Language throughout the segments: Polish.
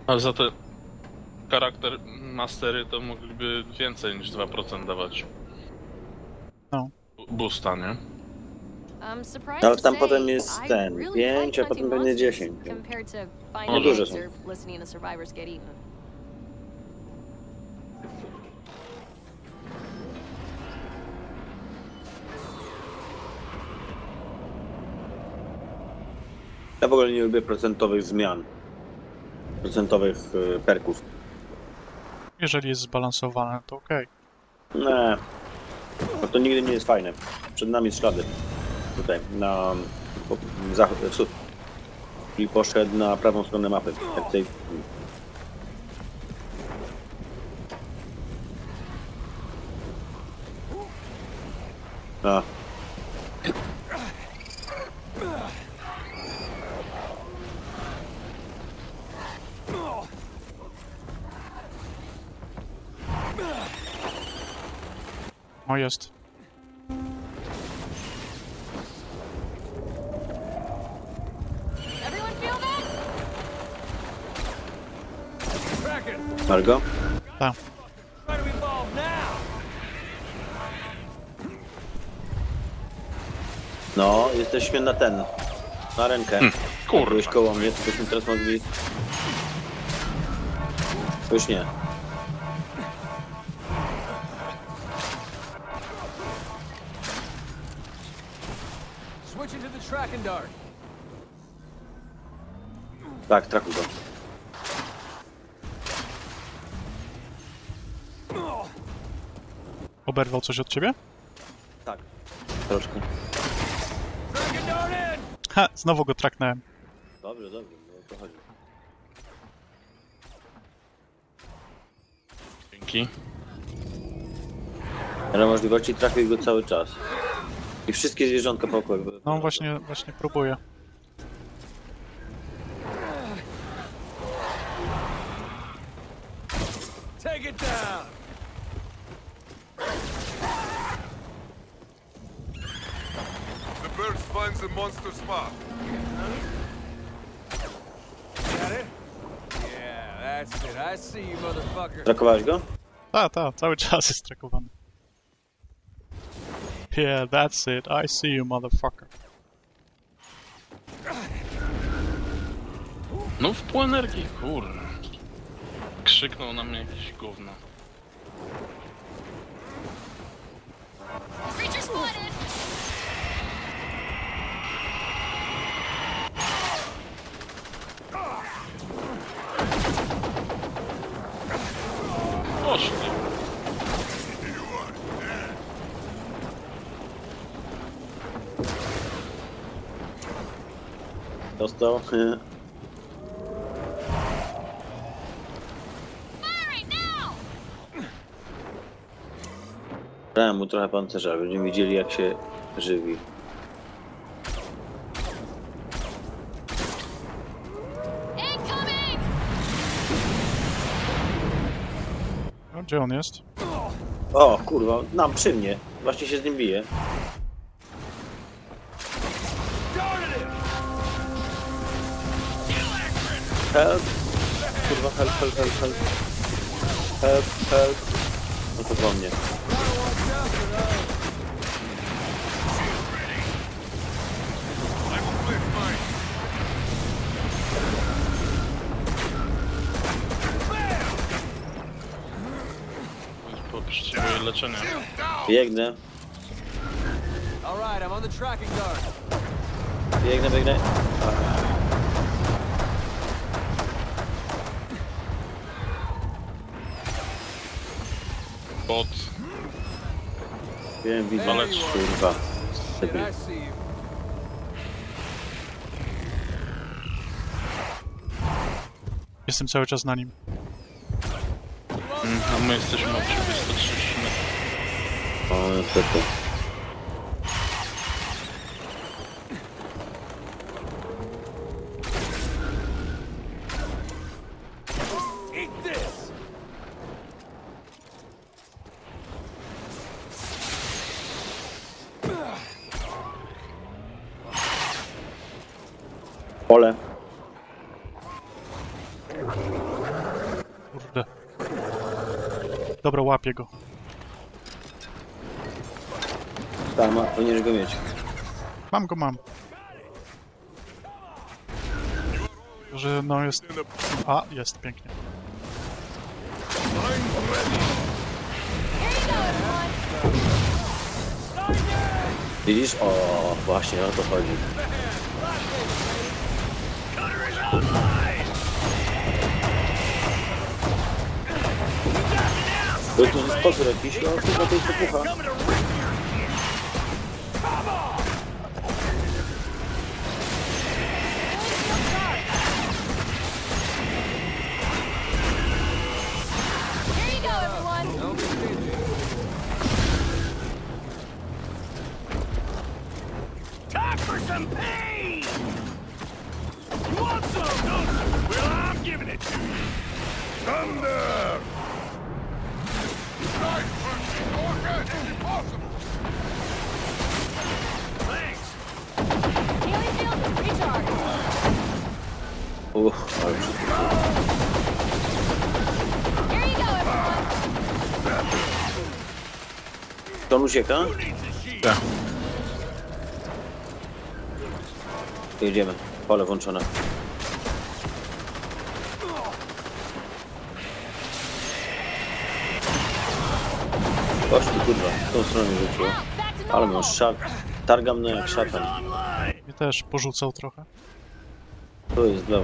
Ale za te charakter mastery to mogliby więcej niż 2% dawać. No. Boosta, nie? Ale tam potem jest ten 5, a potem będzie 10. No duże są. Ja w ogóle nie lubię procentowych zmian. Procentowych perków. Jeżeli jest zbalansowane, to okej. Nie. No to nigdy nie jest fajne. Przed nami ślady. Tutaj, na zachód, wschód. I poszedł na prawą stronę mapy. Jak tutaj... A. O, jest. Margo? Tak. No, jesteśmy na ten. Na rękę. Kurwa. Byłeś koło mnie, to byśmy teraz mogli... Już nie. Tak, trakuj go. Oberwał coś od ciebie? Tak. Troszkę. Ha, znowu go traknąłem. Dobrze, dobrze, no o to chodzi. Dzięki. Ale możliwości trafił go cały czas. I wszystkie zwierzątka po około. No właśnie próbuję. Take it down. The bird finds the monster's mark. Got it? Yeah, that's it. I see you, motherfucker. Trakowałeś go? Ta, cały czas jest trakowany. Yeah, that's it. I see you, motherfucker. No w pół energii, kurwa. Krzyknął na mnie jakieś gówno. Poszli. Dostał. Dałem mu trochę pancerza, będziemy widzieli jak się żywi. No, gdzie on jest? O kurwa, nam przy mnie. Właśnie się z nim bije. Help! Kurwa, help, help, help, help. Help, help. No to po mnie. Potrzebuję leczenia. Biegnę, All right, I'm on the tracking guard. biegnę, biegnę. Bot. Wiem, widzę. Walecz. Kurwa. Shit, I see you. Jestem cały czas na nim. A my jesteśmy od siebie 130 metrów. O, niestety. Eat this. Pole. Kurde. Dobra, łapię go. Tam, powinieneś go mieć. Mam go, mam. Że no jest... A, jest, pięknie. Widzisz? O, właśnie o to chodzi. To jest sponsor jakiś, no chyba to jest popucha. Here you go, everyone. Don't be stingy. Time for some pain! You want some, don't you? Well, I'm giving it to you. Thunder! Nice pushing, Orca! It's impossible! Thanks. Healing field, recharge. Ale wszystko. Here you go, everyone. To on ucieka? Who needs a shield? Tak. Jedziemy. Pole włączone. Chodź tu kurwa, w tą stronę rzuciło. Out, back to Ale normal. mam szat. Targam mnie jak szatan. Online. Mnie też porzucał trochę. Tu jest w lewo.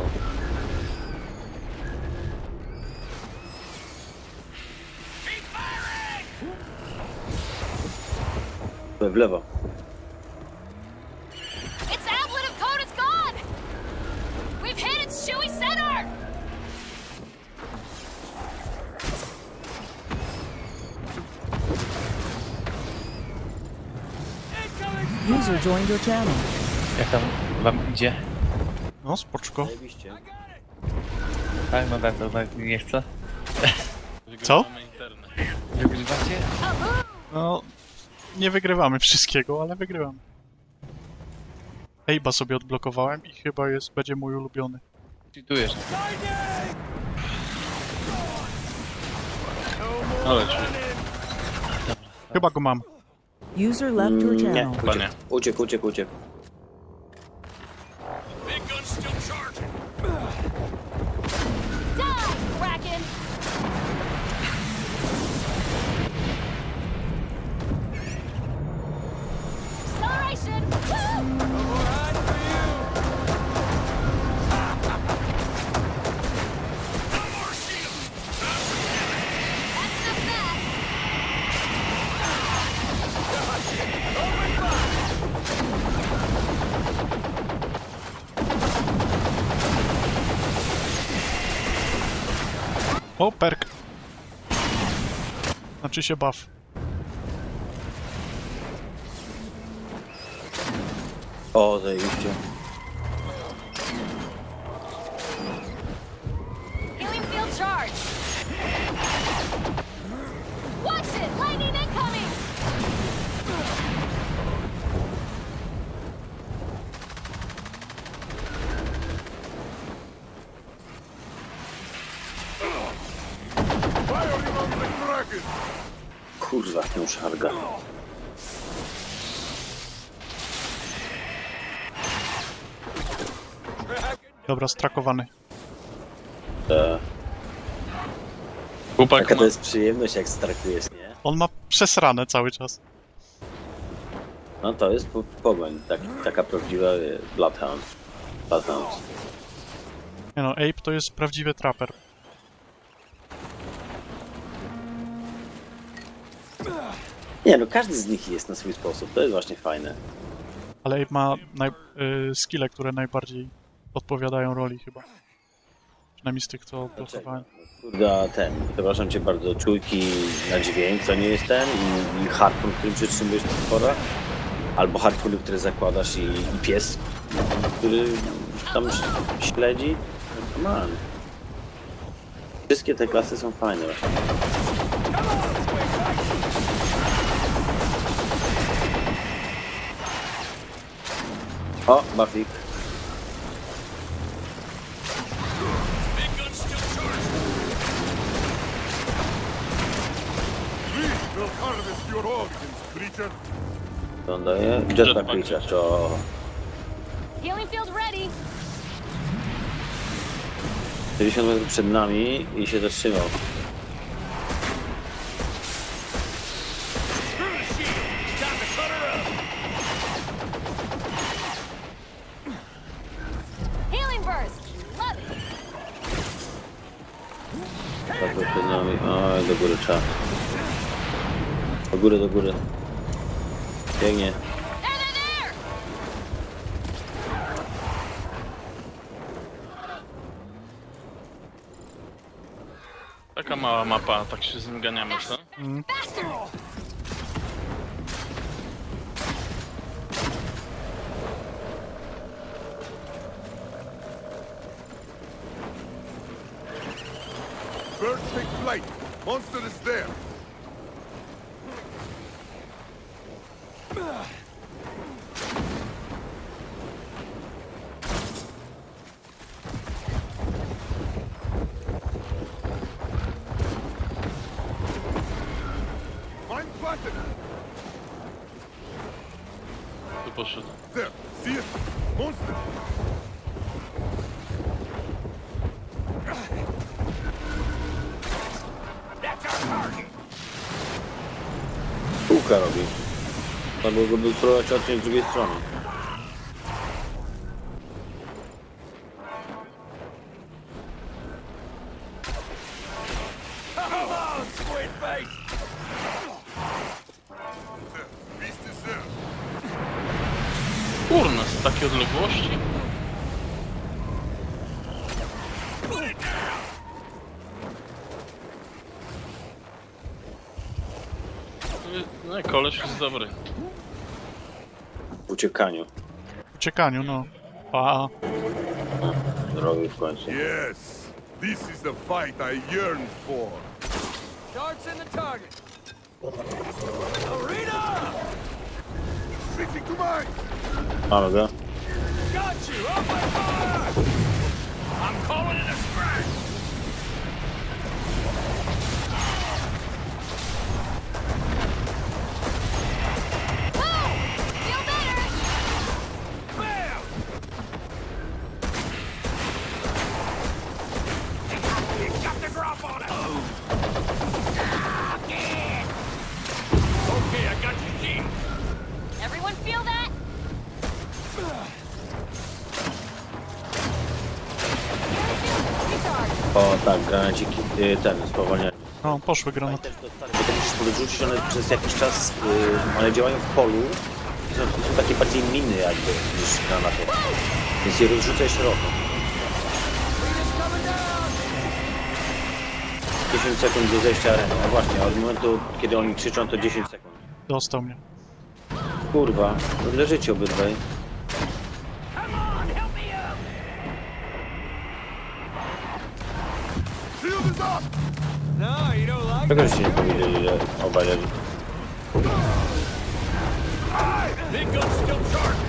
Tu w lewo. Its ablative code is gone. We've hit its Chewy center. User joined your channel. Jak tam wam idzie? No, spoczko. Zajebiście. Tak, no tak, to tak nie chcę. Co? Wygrywamy internet. Wygrywacie? No, nie wygrywamy wszystkiego, ale wygrywamy. Ejba sobie odblokowałem i chyba będzie mój ulubiony. Cheatujesz. Ale ci. Chyba go mam. User left your Nie, channel. Chyba nie. uciekł. Big gun's still charging. Die, Kraken. Acceleration. Woo! All right for you. More shield. That's enough of that. O, perk. Znaczy się buff. O, zajebiście. Healing field charge. Watch it! Lightning incoming! Firing on the Kraken! Kurwa, tę szarga. Dobra, strakowany. Chłopak Taka ma... to jest przyjemność, jak strakujesz, nie? On ma przesrane cały czas. No to jest pogoń. Taka prawdziwa Bloodhound. Bloodhound. Nie no, Ape to jest prawdziwy trapper. Nie no, każdy z nich jest na swój sposób. To jest właśnie fajne. Ale Ape ma skille, które najbardziej odpowiadają roli chyba. Przynajmniej z tych, co odblokowałem. Kurde, przepraszam cię bardzo, czujki na dźwięk, to nie jest ten i harpun, którym przytrzymujesz potwora, albo harpuny, które zakładasz i pies, który tam śledzi. No, come on. Wszystkie te klasy są fajne. O, Buffik. Big gun's still charging. your organs, creature. To on daje? Jetpack Creature, to... Healing field ready. 50 metrów przed nami i się zatrzymał. Screw the shield. Time to cut her up. Healing burst. Love it. Tak przed nami. Oj, do góry trzeba. Do góry. Biegnie. There, there, there. Taka mała mapa, tak się z nim ganiamy, co? Faster. Bird, take flight. Monster is there. Mine planted. Tu poszedł. There. See it? Monster. That's our target. Kółka robi. Trzeba było go próbować odciąć z drugiej strony. Come on, squid face. There. Beast is there. Kurna, z takiej odległości? Put it down. No, koleś jest dobry. W uciekaniu. W uciekaniu, no. Pa. Zrobił w końcu. Yes. This is the fight I yearned for. Darts in the target. Arena. Switching to mine. Mamy go. Got you. Open fire. I'm calling it a scratch. Oh, feel better. Bam. You got the drop on it. Again. Okay, I got your team. Everyone feel that? Recharge. O tak, granaciki. Ten, spowolnienie. No, poszły granaty. Też to stary, bo to musisz podrzucić, one przez jakiś czas, one działają w polu i są takie bardziej miny jakby niż granaty. Więc je rozrzucaj szeroko. 10 sekund do zejścia areny. A właśnie, od momentu kiedy oni krzyczą to 10 sekund. Dostał mnie. Kurwa, no leżycie obydwaj. Come on, help me up. Shield is up. No, you don't like Czego żeście nie powiedzieli, że obaj leży? Big gun still charging.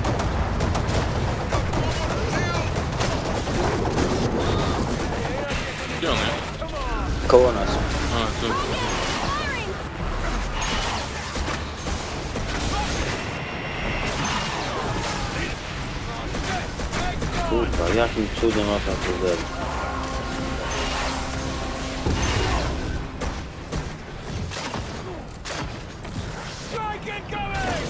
Gdzie on jest? Koło nas. A, tu. Firing. Kurwa, jakim cudem ma tam to zero? Strike incoming.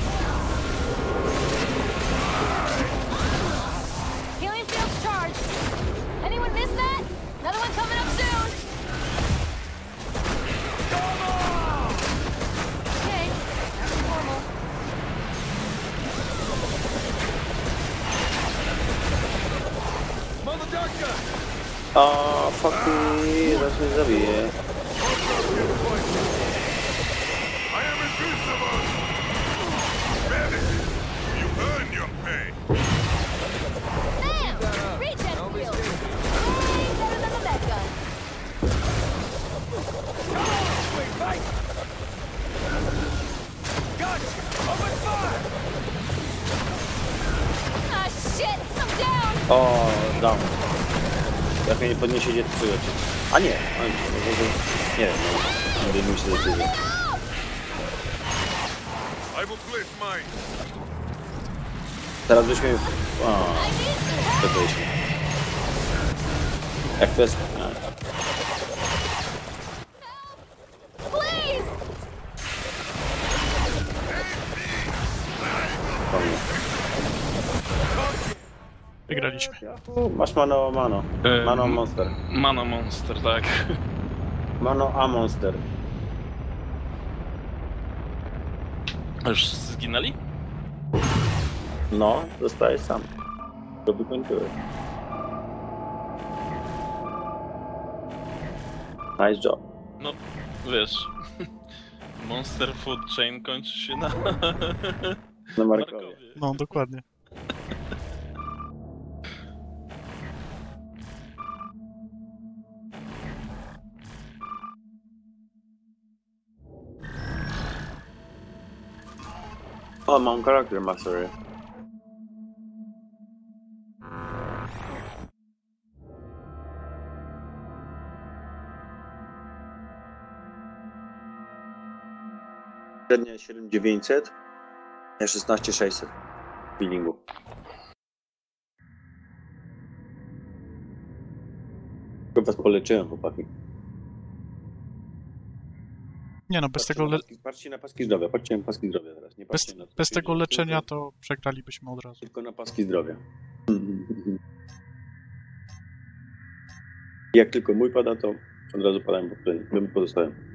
Healing field's charged. Anyone miss that? Another one coming up soon. Come on. Okay, that's normal. Mother dart gun. O, fuck me, zaraz mnie zabije. I am invincible. Medic, you earn your pay. Bam! Regen field. Way better than the med gun. Squid face. Got you. Open fire. Ah, shit! I'm down! O, down. Jak mnie nie podniesie, gdzie czujecie? A nie, nie wiem, no, nie wiem, się decyzję. Out! I will place mine. Teraz byśmy... O, to byliśmy. Jak to jest... Please! Wygraliśmy. Masz mano, mano. Mano monster. Mana Monster, tak. Mano a monster. A już zginęli? No, zostajesz sam. To wykończyłeś. Nice job. No, wiesz... Monster Food Chain kończy się na... Na Markowie. Markowie. No, dokładnie. O, mam charakter mastery. Średnia 7900, ja 16600 w billingu. Tylko was poleczyłem, chłopaki. Nie no, bez tego, Patrzcie na paski zdrowia, patrzcie na paski zdrowia teraz. Nie patrzcie na bez tego cierpienie, leczenia to przegralibyśmy od razu. tylko na paski zdrowia. Jak tylko mój pada, to od razu padają poprzedni. Bym pozostałem.